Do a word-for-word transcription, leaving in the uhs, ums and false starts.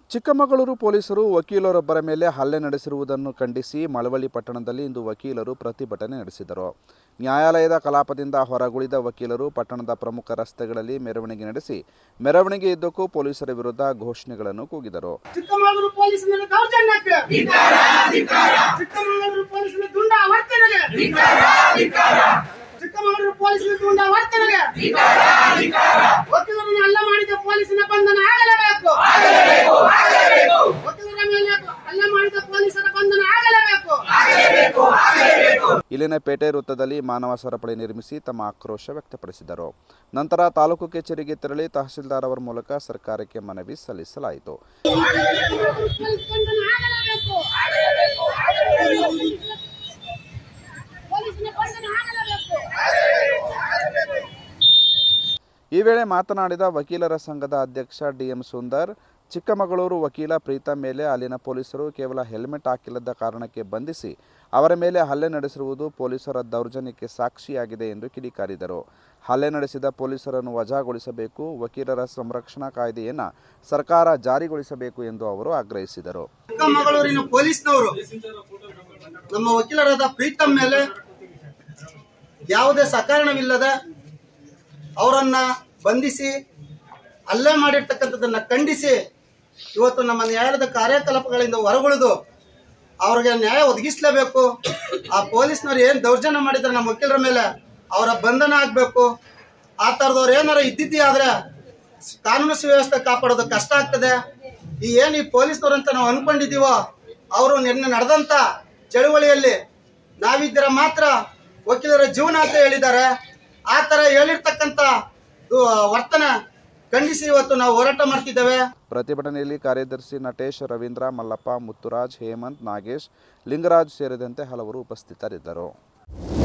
ಚಿಕ್ಕಮಗಳೂರು ಪೊಲೀಸರು ವಕೀಲರೊಬ್ಬರ ಮೇಲೆ ಹಲ್ಲೆ ನಡೆಸಿರುವುದನ್ನು ಖಂಡಿಸಿ ಮಳವಳ್ಳಿ ಪಟ್ಟಣದಲ್ಲಿ ಇಂದು ವಕೀಲರು ಪ್ರತಿಭಟನೆ ನಡೆಸಿದರು. ನ್ಯಾಯಾಲಯದ ಕಲಾಪದಿಂದ ಹೊರಗುಳಿದ ವಕೀಲರು ಪಟ್ಟಣದ ಪ್ರಮುಖ ರಸ್ತೆಗಳಲ್ಲಿ ಮೆರವಣಿಗೆ ನಡೆಸಿ ಮೆರವಣಿಗೆಯುದ್ದಕ್ಕೂ ಪೊಲೀಸರ ವಿರುದ್ಧ ಘೋಷಣೆಗಳನ್ನು ಕೂಗಿದರು. ಚಿಕ್ಕಮಗಳೂರು ಪೊಲೀಸರ ದೌರ್ಜನ್ಯಕ್ಕೆ ಧಿಕ್ಕಾರ, ಧಿಕ್ಕಾರ. ಚಿಕ್ಕಮಗಳೂರು ಪೊಲೀಸರ ದುಂಡಾ ವರ್ತನೆಗೆ ಧಿಕ್ಕಾರ, ಧಿಕ್ಕಾರ. ಚಿಕ್ಕಮಗಳೂರು ಪೊಲೀಸರ ದುಂಡಾ ವರ್ತನೆಗೆ ಧಿಕ್ಕಾರ, ಧಿಕ್ಕಾರ. ವಕೀಲರನ್ನು ಹಲ್ಲೆ ಮಾಡಿದ ಪೊಲೀಸರ ಬಂಧನ ಆಗಲೇಬೇಕು, ಆಗಲೇಬೇಕು, ಆಗಲೇಬೇಕು. ವಕೀಲರ ಮೇಲೆ ಹಲ್ಲೆ ಮಾಡಿದ ಪೊಲೀಸರ ಬಂಧನ ಆಗಲೇಬೇಕು, ಆಗಲೇಬೇಕು, ಆಗಲೇಬೇಕು. ಇಲ್ಲಿನ ಪೇಟೆ ವೃತ್ತದಲ್ಲಿ ಮಾನವ ಸರಪಳಿ ನಿರ್ಮಿಸಿ ತಮ್ಮ ಆಕ್ರೋಶ ವ್ಯಕ್ತಪಡಿಸಿದರು. ನಂತರ ತಾಲೂಕು ಕಚೇರಿಗೆ ತೆರಳಿ ತಹಸೀಲ್ದಾರ್ ಅವರ ಮೂಲಕ ಸರ್ಕಾರಕ್ಕೆ ಮನವಿ ಸಲ್ಲಿಸಲಾಯಿತು. ಈ ವೇಳೆ ಮಾತನಾಡಿದ ವಕೀಲರ ಸಂಘದ ಅಧ್ಯಕ್ಷ ಡಿಎಂ ಸುಂದರ್, ಚಿಕ್ಕಮಗಳೂರು ವಕೀಲ ಪ್ರೀತಮ್ ಮೇಲೆ ಅಲ್ಲಿನ ಪೊಲೀಸರು ಕೇವಲ ಹೆಲ್ಮೆಟ್ ಹಾಕಿಲ್ಲದ ಕಾರಣಕ್ಕೆ ಬಂಧಿಸಿ ಅವರ ಮೇಲೆ ಹಲ್ಲೆ ನಡೆಸಿರುವುದು ಪೊಲೀಸರ ದೌರ್ಜನ್ಯಕ್ಕೆ ಸಾಕ್ಷಿಯಾಗಿದೆ ಎಂದು ಕಿಡಿಕಾರಿದರು. ಹಲ್ಲೆ ನಡೆಸಿದ ಪೊಲೀಸರನ್ನು ವಜಾಗೊಳಿಸಬೇಕು, ವಕೀಲರ ಸಂರಕ್ಷಣಾ ಕಾಯ್ದೆಯನ್ನು ಸರ್ಕಾರ ಜಾರಿಗೊಳಿಸಬೇಕು ಎಂದು ಅವರು ಆಗ್ರಹಿಸಿದರು. ಚಿಕ್ಕಮಗಳೂರಿನ ಪೊಲೀಸ್ನವರು ನಮ್ಮ ವಕೀಲರಾದ ಪ್ರೀತಮ್ ಮೇಲೆ ಯಾವುದೇ ಸಕಾರಣವಿಲ್ಲದೆ ಅವರನ್ನ ಬಂಧಿಸಿ ಹಲ್ಲೆ ಮಾಡಿರ್ತಕ್ಕಂಥದ್ದನ್ನ ಖಂಡಿಸಿ ಇವತ್ತು ನಮ್ಮ ನ್ಯಾಯಾಲಯದ ಕಾರ್ಯಕಲಾಪಗಳಿಂದ ಹೊರಗುಳಿದು ಅವ್ರಿಗೆ ನ್ಯಾಯ ಒದಗಿಸಲೇಬೇಕು. ಆ ಪೊಲೀಸ್ನವ್ರು ಏನು ದೌರ್ಜನ್ಯ ಮಾಡಿದ್ರೆ ನಮ್ಮ ವಕೀಲರ ಮೇಲೆ ಅವರ ಬಂಧನ ಆಗಬೇಕು. ಆ ಥರದವ್ರು ಏನಾರ ಇದ್ದಿದ್ದಿ ಆದರೆ ಕಾನೂನು ಸುವ್ಯವಸ್ಥೆ ಕಾಪಾಡೋದು ಕಷ್ಟ ಆಗ್ತದೆ. ಈ ಏನು ಈ ಪೊಲೀಸ್ನವ್ರು ಅಂತ ನಾವು ಅನ್ಕೊಂಡಿದ್ದೀವೋ ಅವರು ನಿನ್ನೆ ನಡೆದಂಥ ಚಳುವಳಿಯಲ್ಲಿ ನಾವಿದ್ದರೆ ಮಾತ್ರ ವಕೀಲರ ಜೀವನ ಅಂತ ಹೇಳಿದ್ದಾರೆ. ಆ ಥರ ಹೇಳಿರ್ತಕ್ಕಂಥ ವರ್ತನೆ ಖಂಡಿಸಿ ಇವತ್ತು ನಾವು ಹೋರಾಟ ಮಾಡ್ತಿದ್ದೇವೆ. ಪ್ರತಿಭಟನೆಯಲ್ಲಿ ಕಾರ್ಯದರ್ಶಿ ನಟೇಶ್, ರವೀಂದ್ರ, ಮಲ್ಲಪ್ಪ, ಮುತ್ತುರಾಜ್, ಹೇಮಂತ್, ನಾಗೇಶ್, ಲಿಂಗರಾಜ್ ಸೇರಿದಂತೆ ಹಲವರು ಉಪಸ್ಥಿತರಿದ್ದರು.